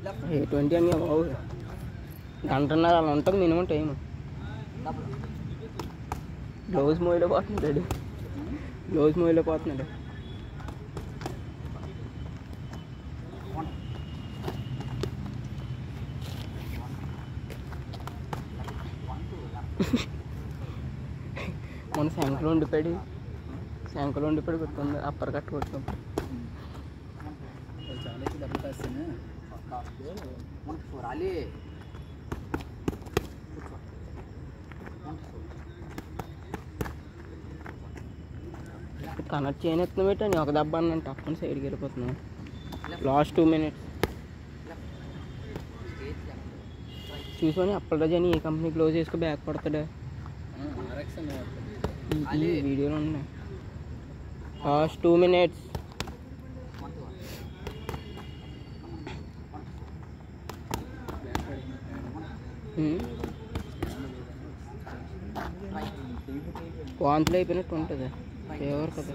20 అని బాబు గంటన్నర అలా ఉంటుంది మినిమం టైం గ్లౌజ్ మోయిలో పోతున్నాడు మన శంకలో ఉండిపోయాడు గుర్తుంది అప్పర్ కట్టు కొట్టాం కనెక్ట్ చేయనెత్తున పెట్టండి ఒక దెబ్బ అన్నంటే అప్పని సైడ్కి వెళ్ళిపోతున్నాం లాస్ట్ 2 minutes చూసుకొని అప్పల రజని ఏ కంపెనీ క్లోజ్ చేసుకో బ్యాక్ కొడతాడు ఈ వీడియోలో ఉన్నాయి లాస్ట్ 2 minutes వాంతులు అయిపోయినట్టు ఉంటుంది ఫేవర్ కదా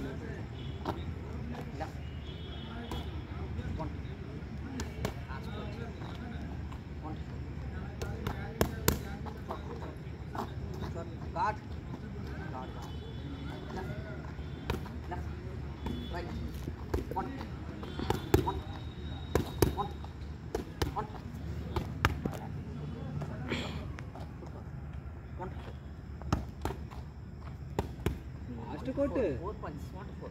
కొట్టు 4 punches 4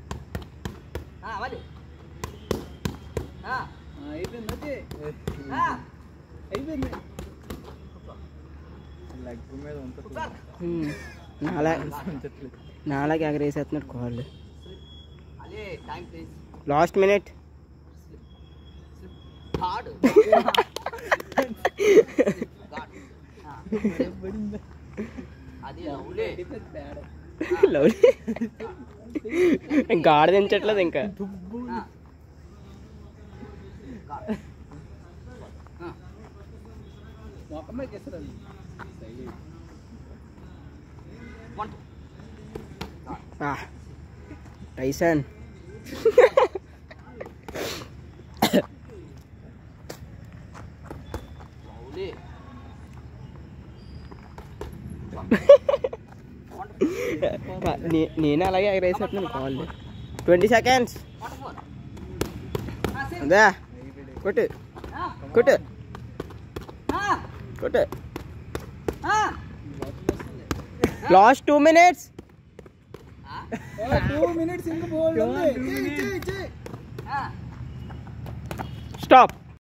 అయిపోయింది నాలాగే ఎగరేసేస్తున్నాడు కాళ్ళు లాస్ట్ మినిట్ గాడి దించట్లేదు ఇంకా టైసన్ నేను అలాగే ఎగరేసేస్తున్నాను కాళ్ళు 20 seconds అదే కొట్టు లాస్ట్ 2 minutes 2 minutes ఇంక బోల్డ్ ఉంది స్టాప్